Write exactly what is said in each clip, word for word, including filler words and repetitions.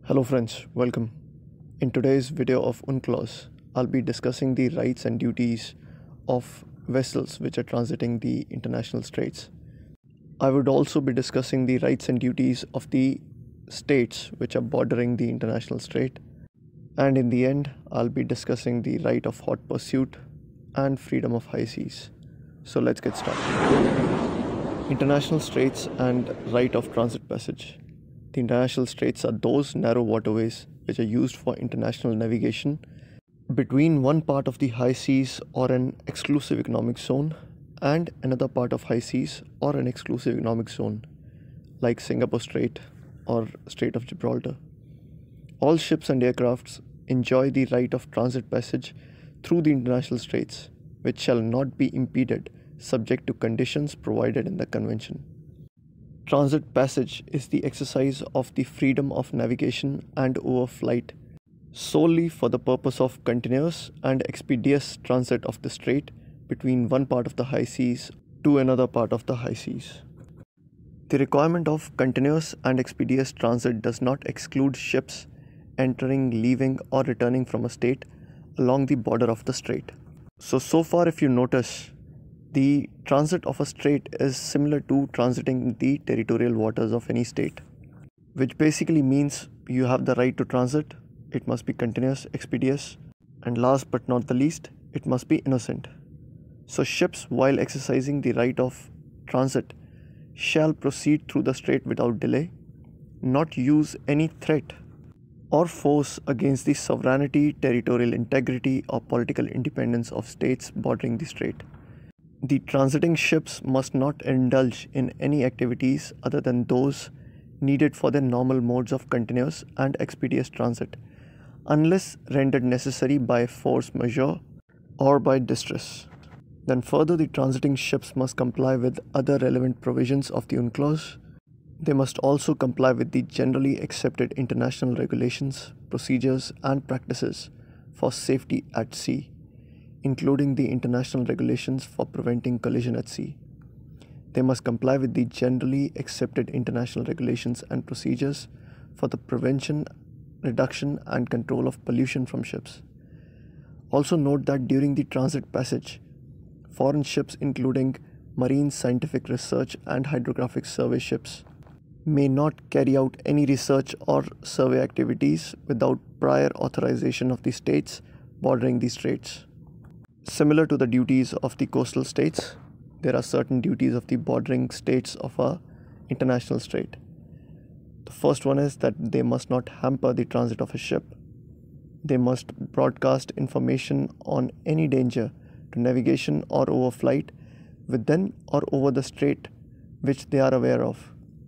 Hello friends, welcome. In today's video of UNCLOS, I'll be discussing the rights and duties of vessels which are transiting the international straits. I would also be discussing the rights and duties of the states which are bordering the international strait. And in the end, I'll be discussing the right of hot pursuit and freedom of high seas. So let's get started. International straits and right of transit passage. The international straits are those narrow waterways which are used for international navigation between one part of the high seas or an exclusive economic zone and another part of high seas or an exclusive economic zone, like Singapore Strait or Strait of Gibraltar. All ships and aircrafts enjoy the right of transit passage through the international straits, which shall not be impeded subject to conditions provided in the convention. Transit passage is the exercise of the freedom of navigation and overflight solely for the purpose of continuous and expeditious transit of the strait between one part of the high seas to another part of the high seas. The requirement of continuous and expeditious transit does not exclude ships entering, leaving, or returning from a state along the border of the strait. So, so far if you notice, the transit of a strait is similar to transiting the territorial waters of any state, which basically means you have the right to transit, it must be continuous, expeditious, and last but not the least, it must be innocent. So ships, while exercising the right of transit, shall proceed through the strait without delay, not use any threat or force against the sovereignty, territorial integrity, or political independence of states bordering the strait. The transiting ships must not indulge in any activities other than those needed for their normal modes of continuous and expeditious transit, unless rendered necessary by force majeure or by distress. Then further, the transiting ships must comply with other relevant provisions of the UNCLOS. They must also comply with the generally accepted international regulations, procedures, and practices for safety at sea, including the international regulations for preventing collision at sea. They must comply with the generally accepted international regulations and procedures for the prevention, reduction, and control of pollution from ships. Also note that during the transit passage, foreign ships including marine scientific research and hydrographic survey ships may not carry out any research or survey activities without prior authorization of the states bordering the straits. Similar to the duties of the coastal states, there are certain duties of the bordering states of a international strait. The first one is that they must not hamper the transit of a ship. They must broadcast information on any danger to navigation or overflight within or over the strait which they are aware of.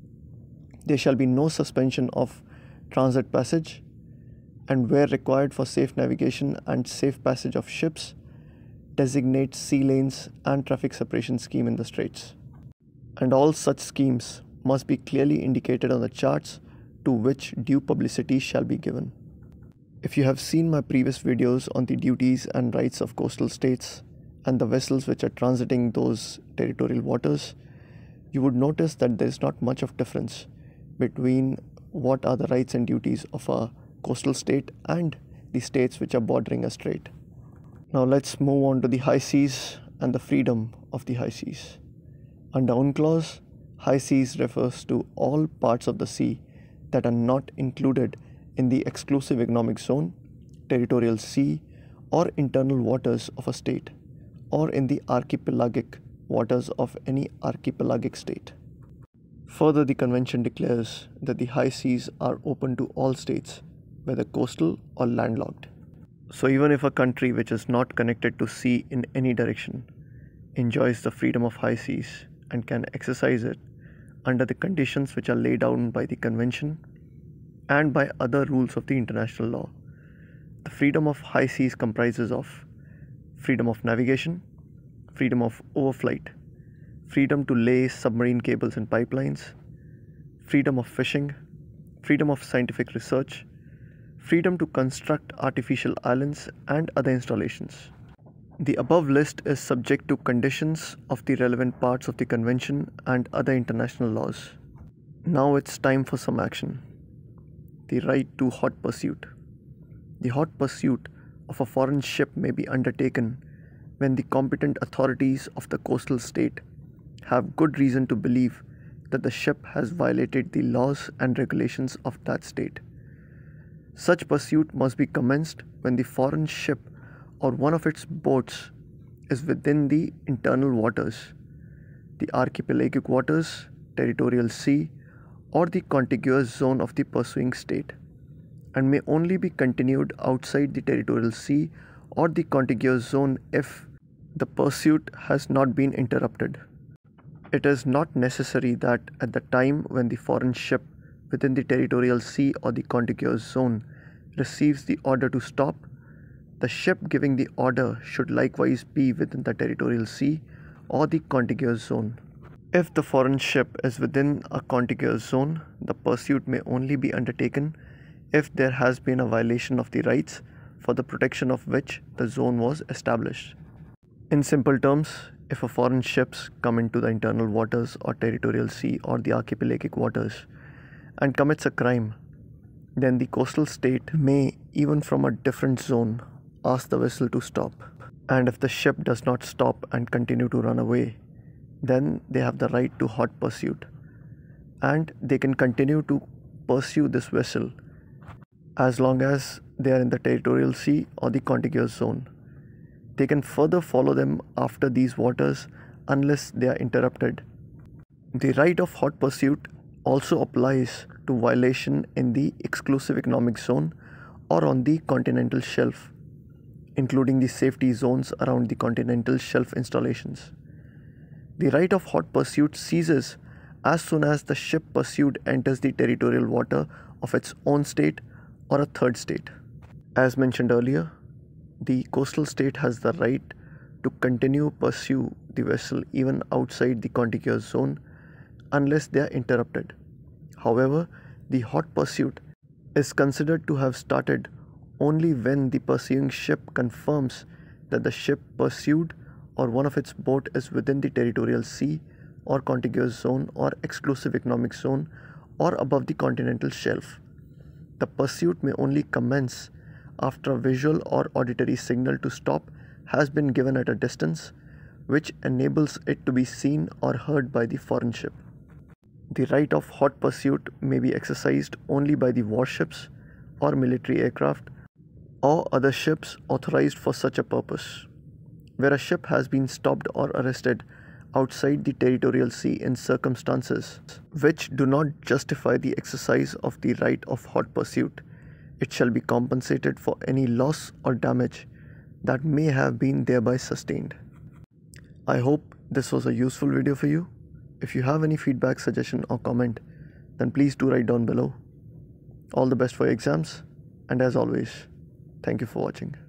There shall be no suspension of transit passage, and where required for safe navigation and safe passage of ships, designate sea lanes and traffic separation scheme in the straits. And all such schemes must be clearly indicated on the charts to which due publicity shall be given. If you have seen my previous videos on the duties and rights of coastal states and the vessels which are transiting those territorial waters, you would notice that there is not much of difference between what are the rights and duties of a coastal state and the states which are bordering a strait. Now let's move on to the high seas and the freedom of the high seas. Under UNCLOS, high seas refers to all parts of the sea that are not included in the exclusive economic zone, territorial sea, or internal waters of a state, or in the archipelagic waters of any archipelagic state. Further, the convention declares that the high seas are open to all states, whether coastal or landlocked. So even if a country which is not connected to sea in any direction enjoys the freedom of high seas and can exercise it under the conditions which are laid down by the convention and by other rules of the international law. The freedom of high seas comprises of freedom of navigation, freedom of overflight, freedom to lay submarine cables and pipelines, freedom of fishing, freedom of scientific research, freedom to construct artificial islands and other installations. The above list is subject to conditions of the relevant parts of the convention and other international laws. Now it's time for some action. the right to hot pursuit. The hot pursuit of a foreign ship may be undertaken when the competent authorities of the coastal state have good reason to believe that the ship has violated the laws and regulations of that state. Such pursuit must be commenced when the foreign ship or one of its boats is within the internal waters, the archipelagic waters, territorial sea, or the contiguous zone of the pursuing state, and may only be continued outside the territorial sea or the contiguous zone if the pursuit has not been interrupted. It is not necessary that at the time when the foreign ship within the territorial sea or the contiguous zone receives the order to stop, the ship giving the order should likewise be within the territorial sea or the contiguous zone. If the foreign ship is within a contiguous zone, the pursuit may only be undertaken if there has been a violation of the rights for the protection of which the zone was established. In simple terms, if a foreign ships come into the internal waters or territorial sea or the archipelagic waters and commits a crime, then the coastal state may, even from a different zone, ask the vessel to stop. And if the ship does not stop and continue to run away, then they have the right to hot pursuit, and they can continue to pursue this vessel as long as they are in the territorial sea or the contiguous zone. They can further follow them after these waters unless they are interrupted. The right of hot pursuit also applies to violation in the exclusive economic zone or on the continental shelf, including the safety zones around the continental shelf installations. The right of hot pursuit ceases as soon as the ship pursued enters the territorial water of its own state or a third state. As mentioned earlier, the coastal state has the right to continue pursue the vessel even outside the contiguous zone unless they are interrupted. However, the hot pursuit is considered to have started only when the pursuing ship confirms that the ship pursued or one of its boat is within the territorial sea or contiguous zone or exclusive economic zone or above the continental shelf. The pursuit may only commence after a visual or auditory signal to stop has been given at a distance, which enables it to be seen or heard by the foreign ship. The right of hot pursuit may be exercised only by the warships or military aircraft or other ships authorized for such a purpose. Where a ship has been stopped or arrested outside the territorial sea in circumstances which do not justify the exercise of the right of hot pursuit, it shall be compensated for any loss or damage that may have been thereby sustained. I hope this was a useful video for you. If you have any feedback, suggestion or comment, then please do write down below. All the best for your exams, and as always, thank you for watching.